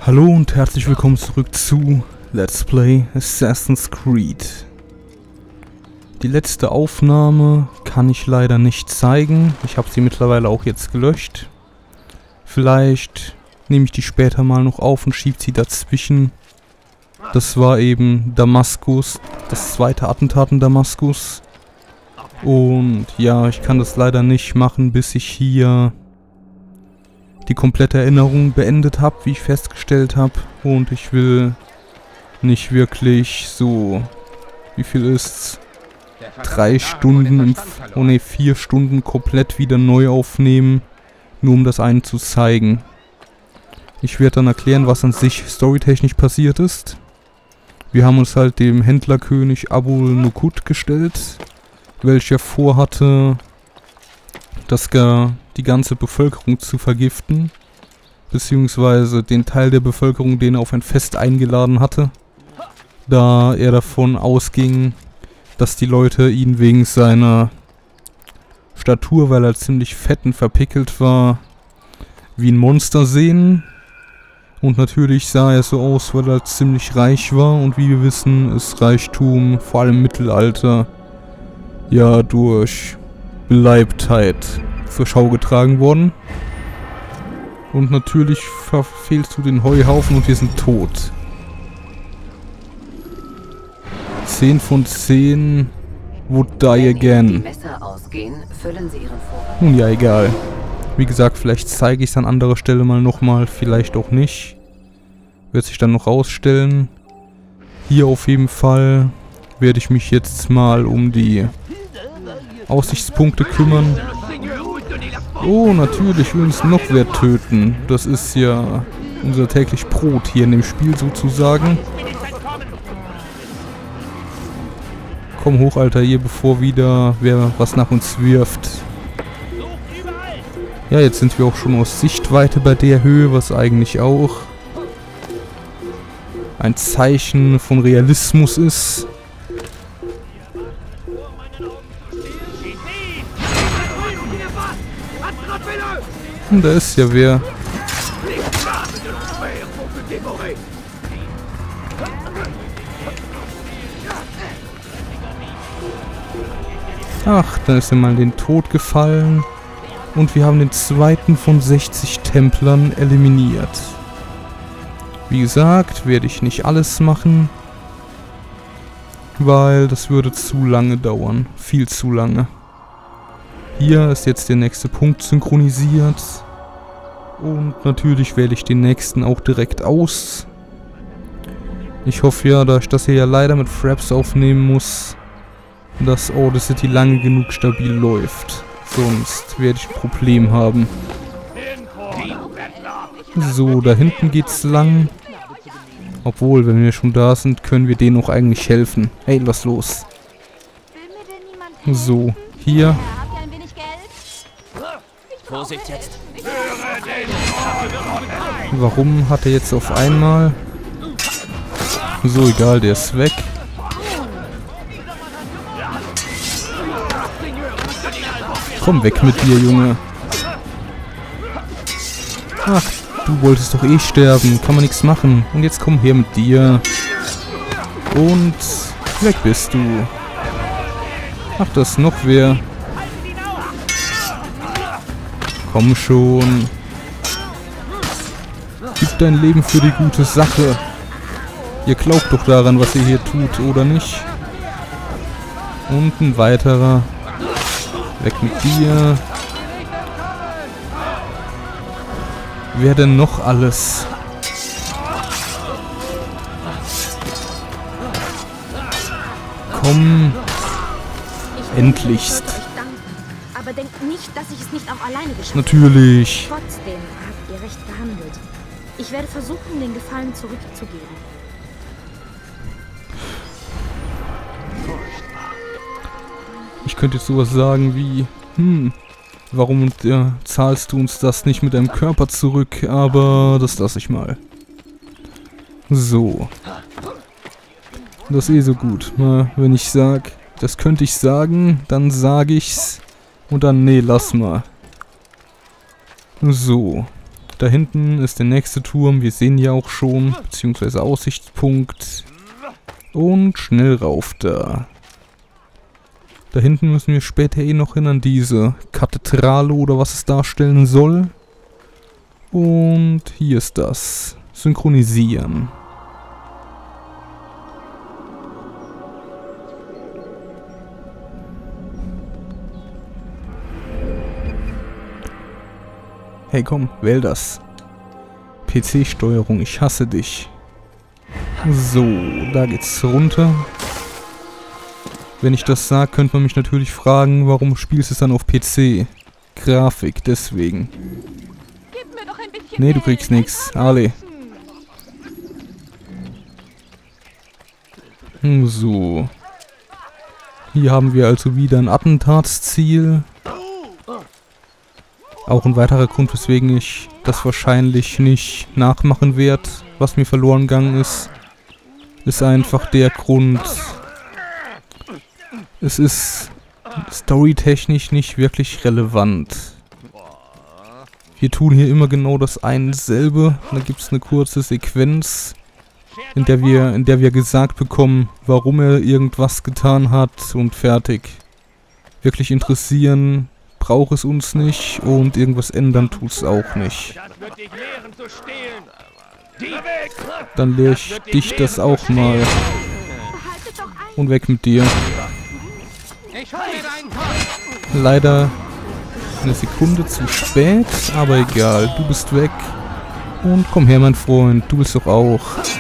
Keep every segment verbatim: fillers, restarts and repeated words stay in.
Hallo und herzlich willkommen zurück zu Let's Play Assassin's Creed. Die letzte Aufnahme kann ich leider nicht zeigen. Ich habe sie mittlerweile auch jetzt gelöscht. Vielleicht nehme ich die später mal noch auf und schiebe sie dazwischen. Das war eben Damaskus, das zweite Attentat in Damaskus. Und ja, ich kann das leider nicht machen, bis ich hier die komplette Erinnerung beendet habe, wie ich festgestellt habe. Und ich will nicht wirklich so, wie viel ist's? Drei Stunden, oh ne, vier Stunden komplett wieder neu aufnehmen, nur um das einen zu zeigen. Ich werde dann erklären, was an sich storytechnisch passiert ist. Wir haben uns halt dem Händlerkönig Abu Nukut gestellt, welcher vorhatte, das gar die ganze Bevölkerung zu vergiften, beziehungsweise den Teil der Bevölkerung, den er auf ein Fest eingeladen hatte, da er davon ausging, dass die Leute ihn wegen seiner Statur, weil er ziemlich fett und verpickelt war, wie ein Monster sehen. Und natürlich sah er so aus, weil er ziemlich reich war, und wie wir wissen, ist Reichtum, vor allem im Mittelalter, ja durch Beleibtheit zur Schau getragen worden. Und natürlich verfehlst du den Heuhaufen und wir sind tot. zehn von zehn would die again. Nun ja, egal. Wie gesagt, vielleicht zeige ich es an anderer Stelle mal nochmal, vielleicht auch nicht. Wird sich dann noch rausstellen. Hier auf jeden Fall werde ich mich jetzt mal um die Aussichtspunkte kümmern. Oh, natürlich will uns noch wer töten. Das ist ja unser täglich Brot hier in dem Spiel sozusagen. Komm hoch, Alter, hier, bevor wieder wer was nach uns wirft. Ja, jetzt sind wir auch schon aus Sichtweite bei der Höhe, was eigentlich auch ein Zeichen von Realismus ist. Und da ist ja wer. Ach, da ist er mal in den Tod gefallen. Und wir haben den zweiten von sechzig Templern eliminiert. Wie gesagt, werde ich nicht alles machen, weil das würde zu lange dauern. Viel zu lange. Hier ist jetzt der nächste Punkt synchronisiert. Und natürlich wähle ich den nächsten auch direkt aus. Ich hoffe ja, da ich das hier ja leider mit Fraps aufnehmen muss, dass Audacity lange genug stabil läuft. Sonst werde ich ein Problem haben. So, da hinten geht's lang. Obwohl, wenn wir schon da sind, können wir denen auch eigentlich helfen. Hey, was los? So, hier. Vorsicht jetzt. Warum hat er jetzt auf einmal? So, egal, der ist weg. Komm weg mit dir, Junge. Ach, du wolltest doch eh sterben. Kann man nichts machen. Und jetzt komm her mit dir. Und weg bist du. Ach, da ist noch wer. Komm schon. Gib dein Leben für die gute Sache. Ihr glaubt doch daran, was ihr hier tut, oder nicht? Und ein weiterer. Weg mit dir. Wer denn noch alles? Komm. Endlichst. Aber denkt nicht, dass ich es nicht auch alleine geschafft habe. Natürlich. Trotzdem habt ihr recht gehandelt. Ich werde versuchen, den Gefallen zurückzugeben. Ich könnte jetzt sowas sagen wie, hm, warum äh, zahlst du uns das nicht mit deinem Körper zurück? Aber das lasse ich mal. So. Das ist eh so gut. Na, wenn ich sag, das könnte ich sagen, dann sage ich's. Und dann, nee, lass mal. So. Da hinten ist der nächste Turm. Wir sehen ja auch schon, beziehungsweise Aussichtspunkt. Und schnell rauf da. Da hinten müssen wir später eh noch hin an diese Kathedrale oder was es darstellen soll. Und hier ist das. Synchronisieren. Hey komm, wähl das. P C-Steuerung, ich hasse dich. So, da geht's runter. Wenn ich das sage, könnte man mich natürlich fragen, warum spielst du es dann auf P C? Grafik, deswegen. Nee, du kriegst nichts. Ale. So. Hier haben wir also wieder ein Attentatsziel. Auch ein weiterer Grund, weswegen ich das wahrscheinlich nicht nachmachen werde, was mir verloren gegangen ist, ist einfach der Grund, es ist storytechnisch nicht wirklich relevant. Wir tun hier immer genau das eine selbe, da gibt es eine kurze Sequenz, in der wir, in der wir gesagt bekommen, warum er irgendwas getan hat und fertig. Wirklich interessieren braucht es uns nicht und irgendwas ändern tut es auch nicht. Dann lehre ich dich das auch mal. Und weg mit dir. Leider eine Sekunde zu spät, aber egal, du bist weg. Und komm her, mein Freund, du bist doch auch.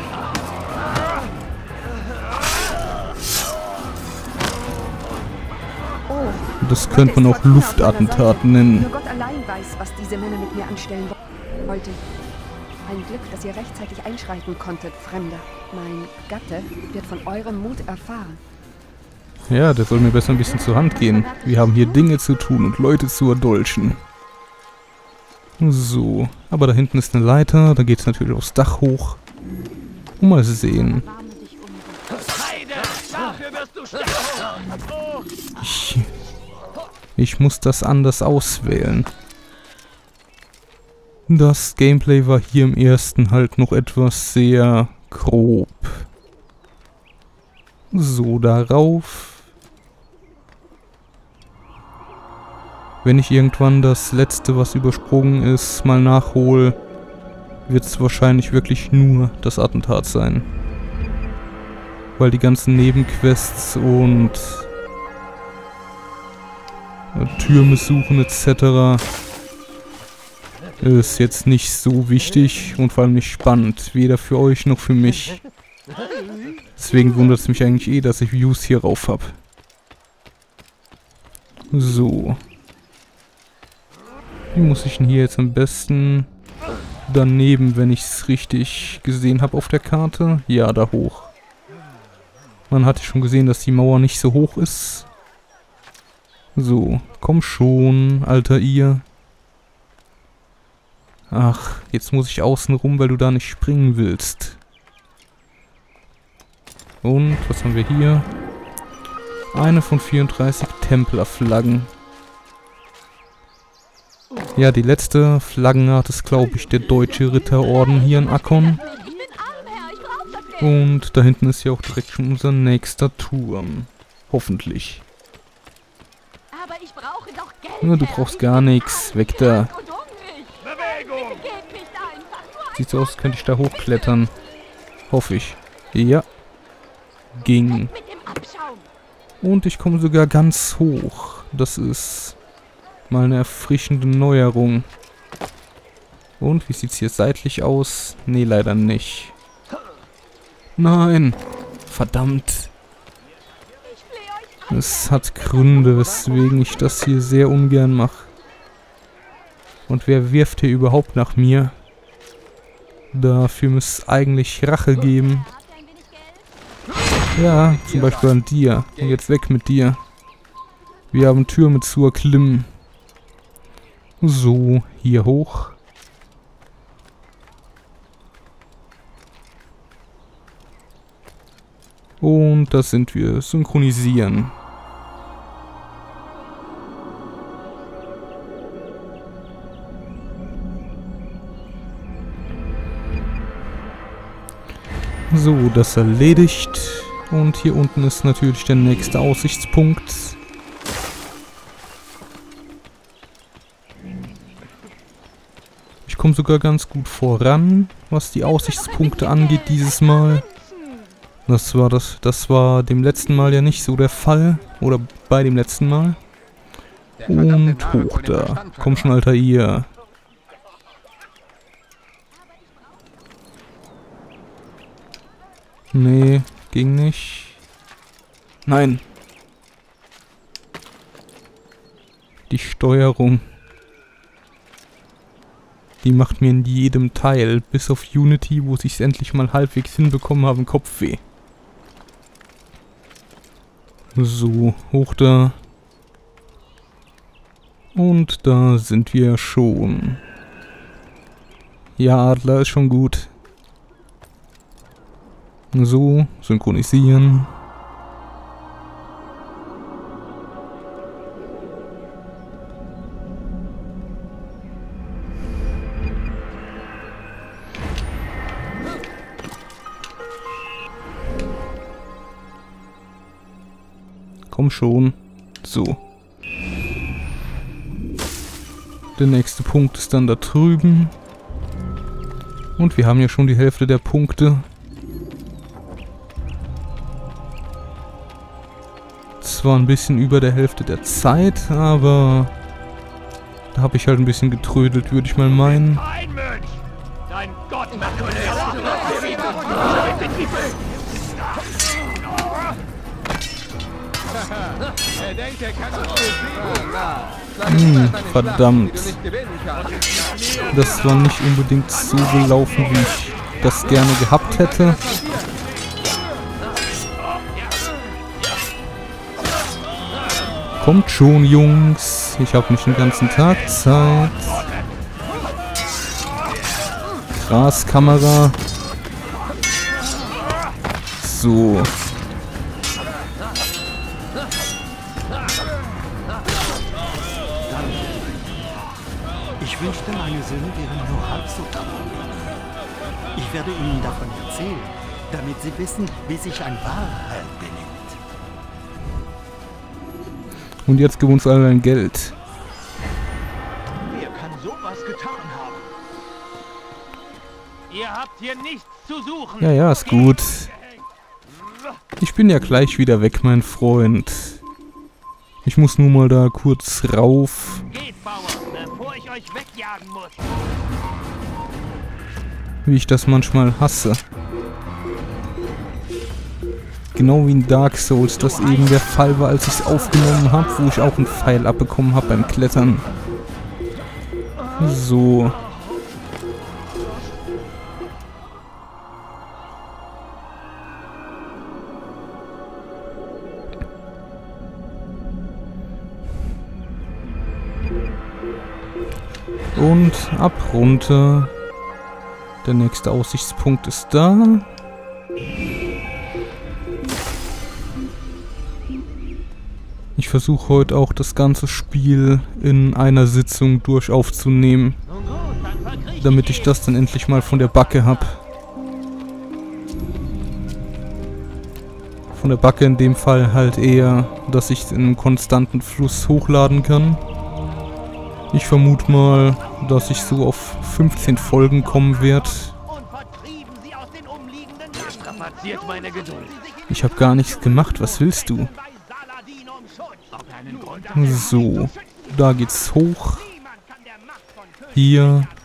Das könnte man auch Luftattentat nennen. Nur Gott allein weiß, was diese Männer mit mir anstellen wollten. Ein Glück, dass ihr rechtzeitig einschreiten konntet, Fremder. Mein Gatte wird von eurem Mut erfahren. Ja, der soll mir besser ein bisschen zur Hand gehen. Wir haben hier Dinge zu tun und Leute zu erdolchen. So, aber da hinten ist eine Leiter, da geht es natürlich aufs Dach hoch. Und mal sehen. Ich, ich muss das anders auswählen. Das Gameplay war hier im ersten halt noch etwas sehr grob. So, darauf. Wenn ich irgendwann das letzte, was übersprungen ist, mal nachhole, wird es wahrscheinlich wirklich nur das Attentat sein. Weil die ganzen Nebenquests und äh, Türme suchen et cetera ist jetzt nicht so wichtig und vor allem nicht spannend. Weder für euch noch für mich. Deswegen wundert es mich eigentlich eh, dass ich Views hier rauf habe. So. Wie muss ich denn hier jetzt am besten daneben, wenn ich es richtig gesehen habe auf der Karte? Ja, da hoch. Man hatte schon gesehen, dass die Mauer nicht so hoch ist. So, komm schon, alter ihr. Ach, jetzt muss ich außen rum, weil du da nicht springen willst. Und, was haben wir hier? Eine von vierunddreißig Templerflaggen. Ja, die letzte Flaggenart ist, glaube ich, der Deutsche Ritterorden hier in Akkon. Und da hinten ist ja auch direkt schon unser nächster Turm. Hoffentlich. Ja, du brauchst gar nichts. Weg da. Sieht so aus, als könnte ich da hochklettern. Hoffe ich. Ja. Ging. Und ich komme sogar ganz hoch. Das ist mal eine erfrischende Neuerung. Und, wie sieht es hier seitlich aus? Nee, leider nicht. Nein! Verdammt! Es hat Gründe, weswegen ich das hier sehr ungern mache. Und wer wirft hier überhaupt nach mir? Dafür müsste es eigentlich Rache geben. Ja, zum Beispiel an dir. Und jetzt weg mit dir. Wir haben Türme zu erklimmen. So, hier hoch. Und da sind wir. Synchronisieren. So, das erledigt. Und hier unten ist natürlich der nächste Aussichtspunkt. Ich komme sogar ganz gut voran, was die Aussichtspunkte angeht dieses Mal. Das war das, das war dem letzten Mal ja nicht so der Fall. Oder bei dem letzten Mal. Und hoch da. Komm schon, Alter, ihr. Nee, ging nicht. Nein. Die Steuerung. Die macht mir in jedem Teil, bis auf Unity, wo ich es endlich mal halbwegs hinbekommen habe, Kopfweh. So, hoch da. Und da sind wir schon. Ja, Adler ist schon gut. So, synchronisieren. Komm schon. So. Der nächste Punkt ist dann da drüben. Und wir haben ja schon die Hälfte der Punkte. Zwar ein bisschen über der Hälfte der Zeit, aber da habe ich halt ein bisschen getrödelt, würde ich mal meinen. Dein Gott, Hm, verdammt. Das war nicht unbedingt so gelaufen, wie ich das gerne gehabt hätte. Kommt schon, Jungs. Ich habe nicht den ganzen Tag Zeit. Krass, Kamera. So. Ich wünschte, meine Söhne wären nur halb so tapfer. Ich werde ihnen davon erzählen, damit sie wissen, wie sich ein wahrer Held benimmt. Und jetzt gib uns alle dein Geld. Wer kann sowas getan haben? Ihr habt hier nichts zu suchen. Ja, ja, ist gut. Ich bin ja gleich wieder weg, mein Freund. Ich muss nur mal da kurz rauf. Geht, Bauer, bevor ich euch wegjagen muss. Wie ich das manchmal hasse. Genau wie in Dark Souls, das eben der Fall war, als ich es aufgenommen habe, wo ich auch einen Pfeil abbekommen habe beim Klettern. So. Und ab runter. Der nächste Aussichtspunkt ist da. Ich versuche heute auch das ganze Spiel in einer Sitzung durch aufzunehmen, damit ich das dann endlich mal von der Backe habe. Von der Backe in dem Fall halt eher, dass ich es in einem konstanten Fluss hochladen kann. Ich vermute mal, dass ich so auf fünfzehn Folgen kommen werde. Ich habe gar nichts gemacht, was willst du? So, da geht's hoch. Hier.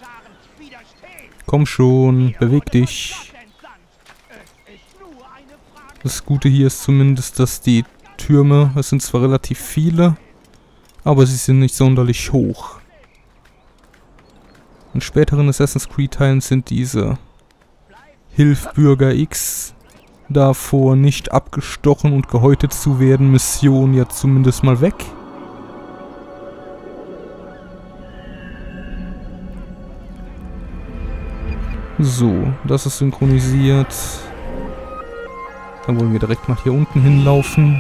Komm schon, beweg dich. Das Gute hier ist zumindest, dass die Türme, es sind zwar relativ viele, aber sie sind nicht sonderlich hoch. In späteren Assassin's Creed Teilen sind diese Hilf Bürger X davor nicht abgestochen und gehäutet zu werden Mission ja zumindest mal weg. So, das ist synchronisiert. Dann wollen wir direkt mal hier unten hinlaufen.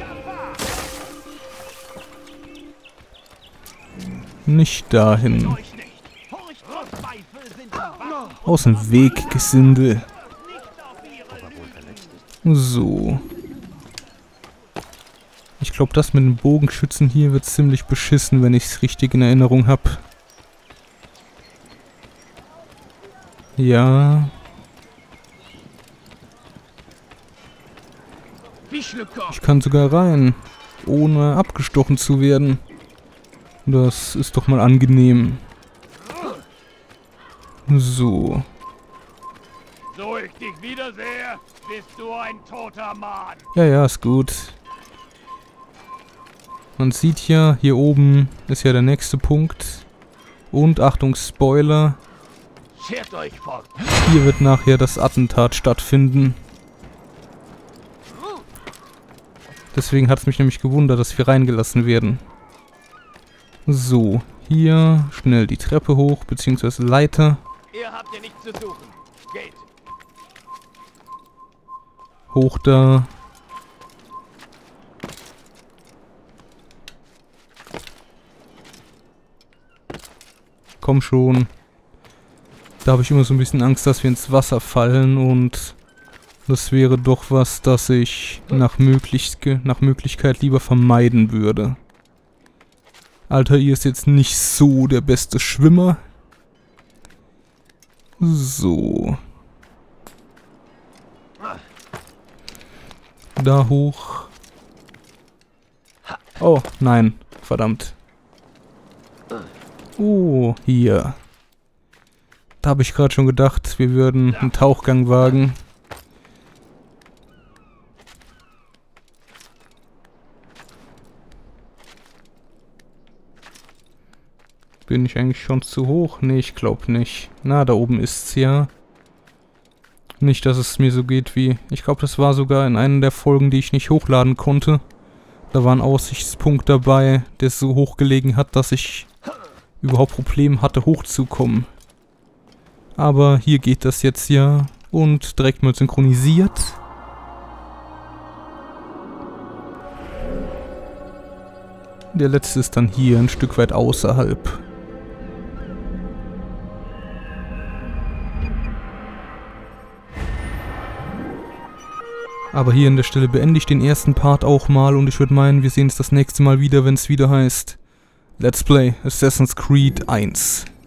Nicht dahin. Aus dem Weg, Gesindel. So. Ich glaube, das mit den Bogenschützen hier wird ziemlich beschissen, wenn ich es richtig in Erinnerung habe. Ja. Ich kann sogar rein, ohne abgestochen zu werden. Das ist doch mal angenehm. So. So ich dich wiedersehe, bist du ein toter Mann. Ja, ja, ist gut. Man sieht ja, hier oben ist ja der nächste Punkt. Und, Achtung, Spoiler. Schert euch fort. Hier wird nachher das Attentat stattfinden. Deswegen hat es mich nämlich gewundert, dass wir reingelassen werden. So, hier schnell die Treppe hoch, beziehungsweise Leiter. Ihr habt hier nichts zu suchen. Geht. Hoch da. Komm schon. Da habe ich immer so ein bisschen Angst, dass wir ins Wasser fallen und das wäre doch was, das ich nach, möglich nach Möglichkeit lieber vermeiden würde. Alter, ihr ist jetzt nicht so der beste Schwimmer. So. Da hoch. Oh, nein. Verdammt. Oh, hier. Da habe ich gerade schon gedacht, wir würden einen Tauchgang wagen. Bin ich eigentlich schon zu hoch? Nee, ich glaube nicht. Na, da oben ist's ja. Nicht, dass es mir so geht wie... Ich glaube, das war sogar in einer der Folgen, die ich nicht hochladen konnte. Da war ein Aussichtspunkt dabei, der so hoch gelegen hat, dass ich überhaupt Probleme hatte, hochzukommen. Aber hier geht das jetzt ja. Und direkt mal synchronisiert. Der letzte ist dann hier, ein Stück weit außerhalb. Aber hier an der Stelle beende ich den ersten Part auch mal und ich würde meinen, wir sehen uns das nächste Mal wieder, wenn es wieder heißt Let's Play Assassin's Creed eins.